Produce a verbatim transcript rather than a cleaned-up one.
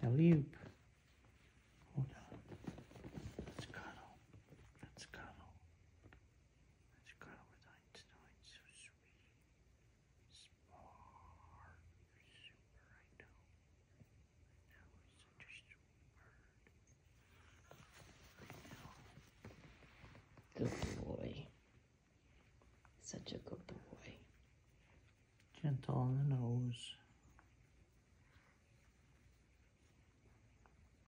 Alley-oop. Hold on. Let's cuddle. Let's cuddle. Let's cuddle with Einstein. So sweet. Smart. Super, I know. That was such a sweet bird. I know. Good boy. Such a good boy. Gentle on the nose.